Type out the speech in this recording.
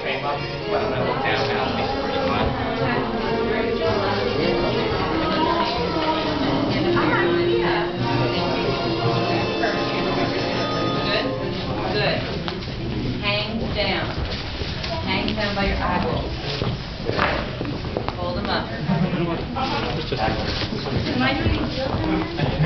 frame up, but I'm going to look down now to make sure you're fine. Good. Hang down. Hang down by your eyeballs. Hold them up. It's just Am I doing